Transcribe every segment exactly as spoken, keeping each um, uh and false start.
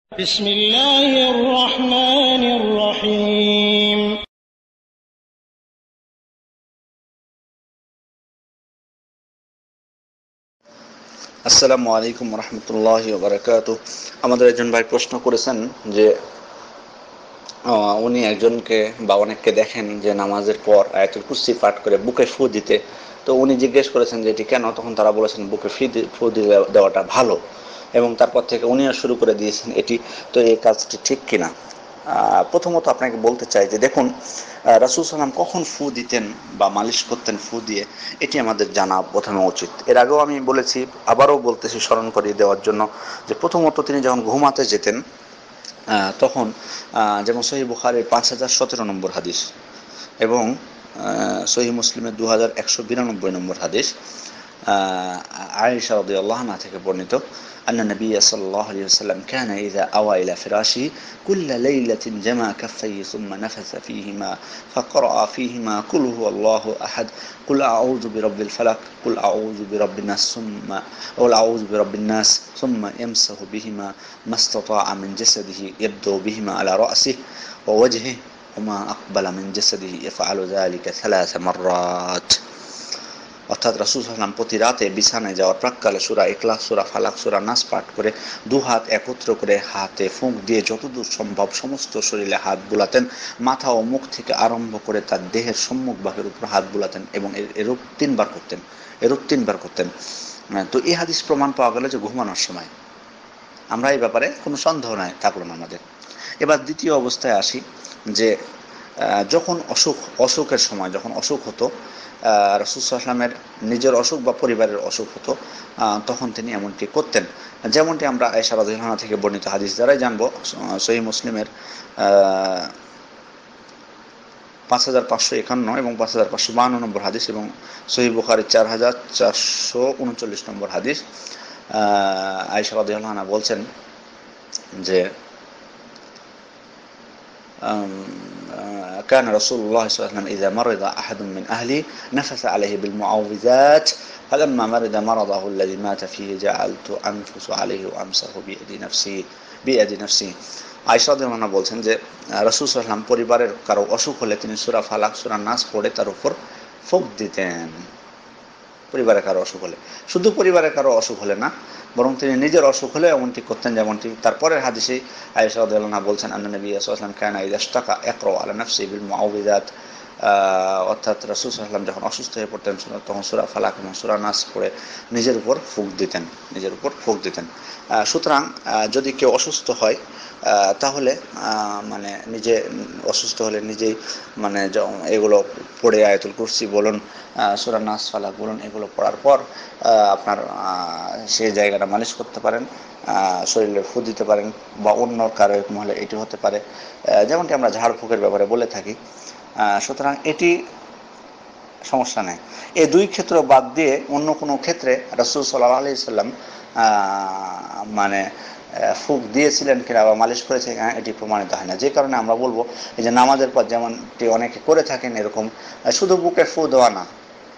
বিসমিল্লাহির রহমানির রহিম। আসসালামু আলাইকুম রহমতুল্লাহি ওয়া বারাকাতুহু। আমাদের একজন ভাই প্রশ্ন করেছেন যে উনি একজনকে বা অনেককে দেখেন যে নামাজের পর আয়াতুল কুরসি পাঠ করে বুকে ফু দিতে। তো উনি জিজ্ঞেস করেছেন যে এটি কেন। তখন তারা বলেছেন বুকে ফি ফু দিয়ে দেওয়াটা ভালো, এবং তারপর থেকে উনিও শুরু করে দিয়েছেন এটি। তো এই কাজটি ঠিক কিনা? প্রথমত আপনাকে বলতে চাই যে দেখুন, রাসূল সাল্লাম কখন ফু দিতেন বা মালিশ করতেন ফু দিয়ে, এটি আমাদের জানা প্রথমে উচিত। এর আগেও আমি বলেছি, আবারও বলতেছি স্মরণ করিয়ে দেওয়ার জন্য, যে প্রথমত তিনি যখন ঘুমাতে যেতেন তখন যেমন সহিহ বুখারীর পাঁচ হাজার সতেরো নম্বর হাদিস এবং সহিহ মুসলিমের দু হাজার একশো বিরানব্বই নম্বর হাদিস, আয়েশা রাদিয়াল্লাহু আনহা থেকে বর্ণিত, أن النبي صلى الله عليه وسلم كان إذا أوى إلى فراشه كل ليلة جمع كفيه ثم نفث فيهما فقرأ فيهما قل هو الله أحد قل أعوذ برب الفلق قل أعوذ برب الناس ثم قل أعوذ برب الناس ثم يمسح بهما ما استطاع من جسده يبدأ بهما على رأسه ووجهه وما أقبل من جسده يفعل ذلك ثلاث مرات। অর্থাৎ রাসূল সাল্লাল্লাহু আলাইহি ওয়াসাল্লাম প্রতি রাতে বিছানায় যাওয়ার প্রাক্কালে সূরা ইখলাস, সূরা ফালাক, সূরা নাস পাঠ করে দু হাত একত্র করে হাতে ফুঁক দিয়ে যতদূর সম্ভব সমস্ত শরীরে হাত বুলাতেন, মাথা ও মুখ থেকে আরম্ভ করে তার দেহের সম্মুখ ভাগের উপর হাত বুলাতেন এবং এরূপ তিনবার করতেন এরূপ তিনবার করতেন তো এই হাদিস প্রমাণ পাওয়া গেল যে ঘুমানোর সময়। আমরা এই ব্যাপারে কোনো সন্দেহ নাই থাকলো না আমাদের। এবার দ্বিতীয় অবস্থায় আসি, যে যখন অসুখ অসুখের সময় যখন অসুখ হতো, রাসূল সাল্লাল্লাহু আলাইহি ওয়াসাল্লামের নিজের অসুখ বা পরিবারের অসুখ হতো, তখন তিনি এমনটি করতেন, যেমনটি আমরা আয়েশা রাদিয়াল্লাহু আনহা থেকে বর্ণিত হাদিস দ্বারাই জানবো। সহিহ মুসলিমের পাঁচ হাজার পাঁচশো একান্ন এবং পাঁচ হাজার পাঁচশো বাহান্ন নম্বর হাদিস এবং সহিহ বুখারীর চার হাজার চারশো উনচল্লিশ নম্বর হাদিস, আয়েশা রাদিয়াল্লাহু আনহা বলছেন যে كان رسول الله صلى الله عليه وسلم إذا مرض أحد من أهله نفث عليه بالمعوذات فلما مرض مرضه الذي مات فيه جعلت أنفس عليه وأمسح بيد نفسي بيد نفسي। আয়েশা রাদিয়াল্লাহু আনহা বলছেন যে রাসূল সাল্লাল্লাহু আলাইহি ওয়াসাল্লাম পরিবারের কারো অসুখ হলে তিনি সূরা ফালাক, সূরা নাস পড়ে তার উপর ফুঁক দিতেন। পরিবারের কারো অসুখ হলে, শুধু পরিবারের কারো অসুখ হলে না, বরং তিনি নিজের অসুখ হলে এমনটি করতেন, যেমনটি তারপরের হাদিসে আয়েশা রাদিয়াল্লাহু আনহা বলছেন, আন্না নবী সাল্লাল্লাহু আলাইহি ওয়াসাল্লাম কানা ইযা ইশতাকা ইয়াকরা আলা নাফসিহি বিল মুআউযিযাত। অর্থাৎ রাসূল সাল্লাল্লাহু আলাইহি ওয়াসাল্লাম যখন অসুস্থ হয়ে পড়তেন তখন সূরা ফালাক এবং সূরা নাস পড়ে নিজের উপর ফুঁক দিতেন নিজের উপর ফুঁক দিতেন সুতরাং যদি কেউ অসুস্থ হয় তাহলে মানে নিজে অসুস্থ হলে নিজেই মানে এগুলো পড়ে আয়াতুল কুরসি বলুন, সূরা নাস, ফালাক বলুন, এগুলো পড়ার পর আপনার সেই জায়গাটা মালিশ করতে পারেন, শরীরে ফু দিতে পারেন, বা অন্য কারো এরকম হলে এটি হতে পারে, যেমনটি আমরা ঝাড়ফুঁকের ব্যাপারে বলে থাকি। সুতরাং এটি সমস্যা নেই। এই দুই ক্ষেত্র বাদ দিয়ে অন্য কোনো ক্ষেত্রে রাসূল সাল্লাল্লাহু আলাইহি ওয়াসাল্লাম মানে ফুঁক দিয়েছিলেন কিনা বা মালিশ করেছে কিনা এটি প্রমাণিত হয় না। যে কারণে আমরা বলবো এই যে নামাজের পর যেমনটি অনেকে করে থাকেন এরকম শুধু বুকে ফু দেওয়া না,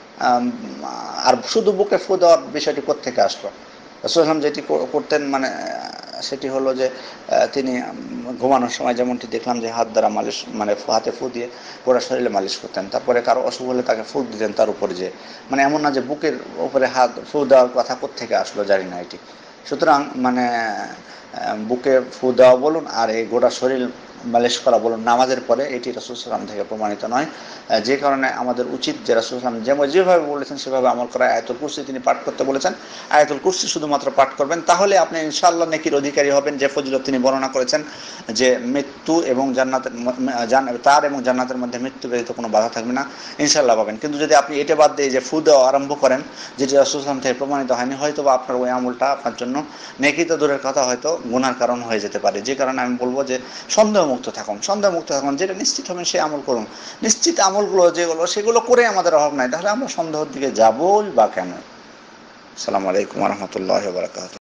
আর শুধু বুকে ফু দেওয়ার বিষয়টি কোত্থেকে আসলো? রাসূল সাল্লাল্লাহু আলাইহি ওয়াসাল্লাম যেটি করতেন মানে সেটি হলো যে তিনি ঘুমানোর সময় যেমনটি দেখলাম যে হাত দ্বারা মালিশ মানে হাতে ফু দিয়ে গোটা শরীরে মালিশ করতেন, তারপরে কারো অসুখ হলে তাকে ফুঁক দিতেন তার উপরে, যে মানে এমন না যে বুকের উপরে হাত ফু দেওয়ার কথা কোত্থেকে আসলো জানি না এটি। সুতরাং মানে বুকে ফু দেওয়া বলুন আর এই গোটা শরীর মালিশ করা বলুন নামাজের পরে, এটি রাসূল সাল্লাল্লাহু আলাইহি ওয়াসাল্লাম থেকে প্রমাণিত নয়। যে কারণে আমাদের উচিত যে রাসূল সাল্লাল্লাহু আলাইহি ওয়াসাল্লাম যেভাবে বলেছেন সেভাবে আমল করা। আয়াতুল কুরসি তিনি পাঠ করতে বলেছেন, আয়াতুল কুরসি শুধুমাত্র পাঠ করবেন, তাহলে আপনি ইনশাআল্লাহ নেকির অধিকারী হবেন। যে ফজিলত তিনি বর্ণনা করেছেন যে মৃত্যু এবং জান্নাতের তার এবং জান্নাতের মধ্যে মৃত্যু ব্যতীত কোনো বাধা থাকবে না, ইনশাআল্লাহ পাবেন। কিন্তু যদি আপনি এটা বাদ দিয়ে যে ফু দেওয়া আরম্ভ করেন, যেটি রাসূল সাল্লাল্লাহু আলাইহি ওয়াসাল্লাম থেকে প্রমাণিত হয়নি, হয়তো বা আপনার ওই আমলটা আপনার জন্য নেকি তো দূরের কথা হয়তো গুনার কারণ হয়ে যেতে পারে। যে কারণে আমি বলবো যে সন্দেহমুক্ত থাকুন, সন্দেহমুক্ত থাকুন, যেটা নিশ্চিত হবেন সেই আমল করুন। নিশ্চিত আমলগুলো যেগুলো সেগুলো করে আমাদের অভাব নাই, তাহলে আমরা সন্দেহের দিকে যাবই বা কেন? আসসালামু আলাইকুম ওয়া রাহমাতুল্লাহি ওয়া বারাকাতুহু।